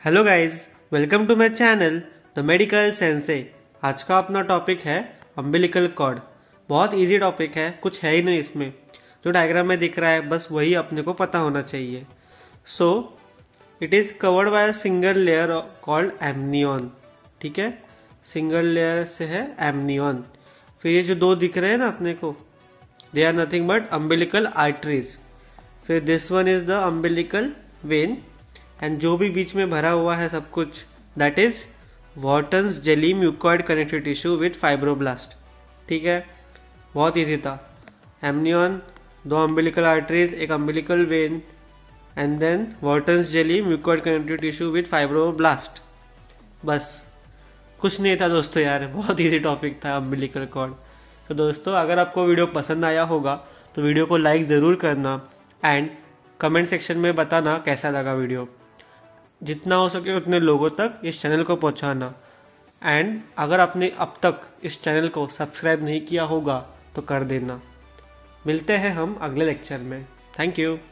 Hello guys, welcome to my channel the medical sensei. आज का अपना टॉपिक है अम्बिलिकल कॉर्ड। बहुत इजी टॉपिक है, कुछ है ही नहीं इसमें। जो डायग्राम में दिख रहा है बस वही अपने को पता होना चाहिए। So it is covered by a single layer called amnion. ठीक है, सिंगल लेयर से है एमनियन। फिर ये जो दो दिख रहे हैं ना अपने को, they are nothing but umbilical arteries. फिर this one is the umbilical vein, and जो भी बीच में भरा हुआ है सब कुछ, that is Wharton's jelly mucoid connective tissue with fibroblast. ठीक है, बहुत इजी था। एमनियन, दो अम्बिलिकल आर्टरीज, एक umbilical vein, and then Wharton's jelly mucoid connective tissue with fibroblast. बस कुछ नहीं था दोस्तों यार, बहुत इजी टॉपिक था अम्बिलिकल कॉर्ड। तो दोस्तों, अगर आपको वीडियो पसंद आया होगा तो वीडियो को लाइक ज़रूर करना एंड कमेंट सेक्शन में बताना कैसा लगा वीडियो। जितना हो सके उतने लोगों तक इस चैनल को पहुंचाना। एंड अगर आपने अब तक इस चैनल को सब्सक्राइब नहीं किया होगा तो कर देना। मिलते हैं हम अगले लेक्चर में। Thank you.